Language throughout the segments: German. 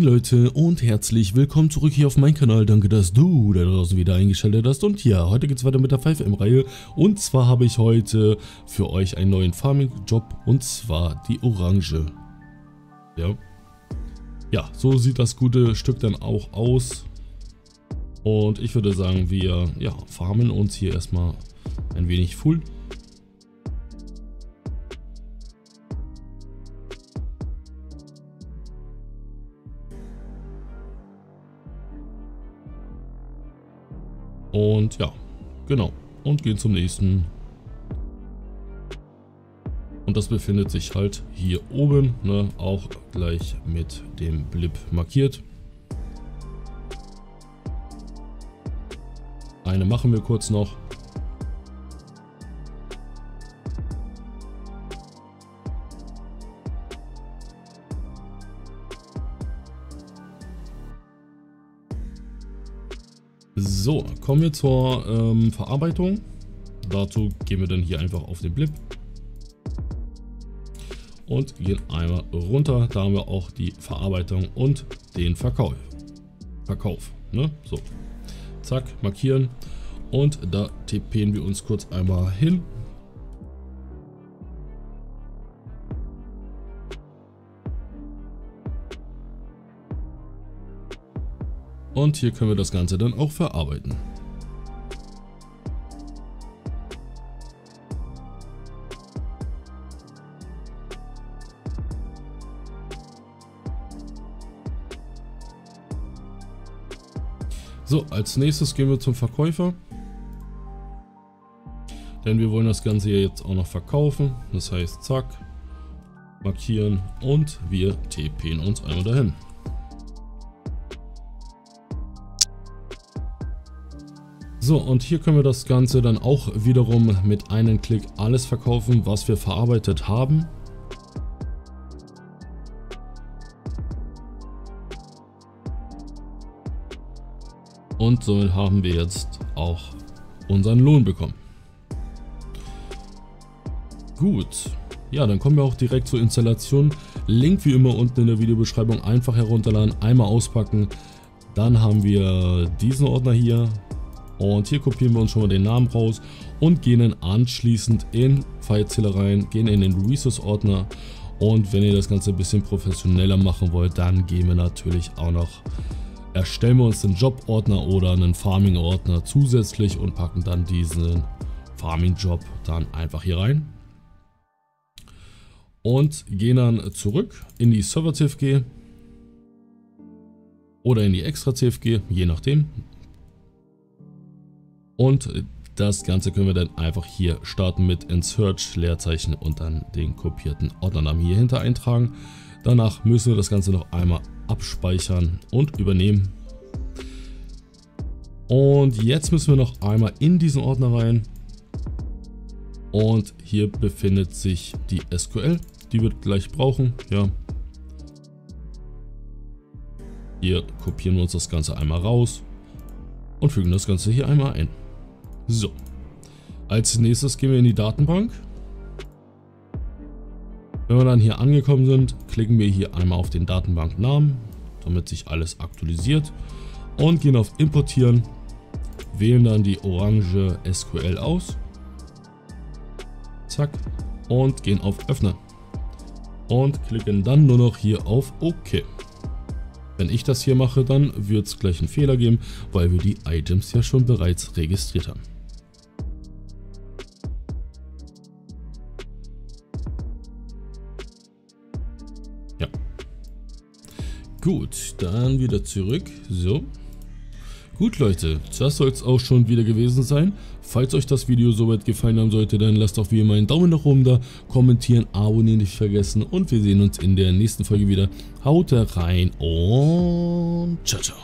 Leute und herzlich willkommen zurück hier auf meinem Kanal. Danke, dass du da draußen wieder eingeschaltet hast. Und ja, heute geht es weiter mit der 5M-Reihe. Und zwar habe ich heute für euch einen neuen Farming-Job, und zwar die Orange. Ja, so sieht das gute Stück dann auch aus. Und ich würde sagen, wir farmen uns hier erstmal ein wenig full. Und ja, genau. Und gehen zum nächsten. Und das befindet sich halt hier oben, ne, auch gleich mit dem Blip markiert. Eine machen wir kurz noch. So, kommen wir zur Verarbeitung. Dazu gehen wir dann hier einfach auf den Blip und gehen einmal runter. Da haben wir auch die Verarbeitung und den Verkauf. Ne? So, zack, markieren und da TPen wir uns kurz einmal hin. Und hier können wir das Ganze dann auch verarbeiten. So, als nächstes gehen wir zum Verkäufer. Denn wir wollen das Ganze hier jetzt auch noch verkaufen. Das heißt, zack, markieren und wir TPen uns einmal dahin. So, und hier können wir das Ganze dann auch wiederum mit einem Klick alles verkaufen, was wir verarbeitet haben. Und somit haben wir jetzt auch unseren Lohn bekommen. Gut, ja, dann kommen wir auch direkt zur Installation. Link wie immer unten in der Videobeschreibung, einfach herunterladen, einmal auspacken. Dann haben wir diesen Ordner hier. Und hier kopieren wir uns schon mal den Namen raus und gehen dann anschließend in FileZähler rein, gehen in den Resource Ordner. Und wenn ihr das Ganze ein bisschen professioneller machen wollt, dann gehen wir natürlich auch noch, erstellen wir uns den Job Ordner oder einen Farming Ordner zusätzlich und packen dann diesen Farming Job dann einfach hier rein. Und gehen dann zurück in die Server CFG oder in die Extra CFG, je nachdem. Und das Ganze können wir dann einfach hier starten mit Insert, Leerzeichen und dann den kopierten Ordnernamen hier hinter eintragen. Danach müssen wir das Ganze noch einmal abspeichern und übernehmen. Und jetzt müssen wir noch einmal in diesen Ordner rein. Und hier befindet sich die SQL, die wir gleich brauchen. Ja. Hier kopieren wir uns das Ganze einmal raus und fügen das Ganze hier einmal ein. So, als nächstes gehen wir in die Datenbank. Wenn wir dann hier angekommen sind, klicken wir hier einmal auf den Datenbanknamen, damit sich alles aktualisiert, und gehen auf Importieren, wählen dann die Orange SQL aus, zack, und gehen auf Öffnen und klicken dann nur noch hier auf OK. Wenn ich das hier mache, dann wird es gleich einen Fehler geben, weil wir die Items ja schon bereits registriert haben. Ja. Gut, dann wieder zurück. So. Gut, Leute, das soll es auch schon wieder gewesen sein. Falls euch das Video soweit gefallen haben sollte, dann lasst doch wie immer einen Daumen nach oben da, kommentieren, abonnieren nicht vergessen und wir sehen uns in der nächsten Folge wieder. Haut rein und ciao, ciao.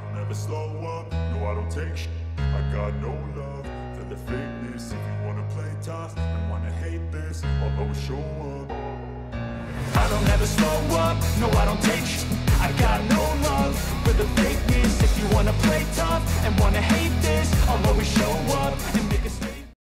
I don't ever slow up, no I don't take sh**. I got no love for the fakeness. If you wanna play tough and wanna hate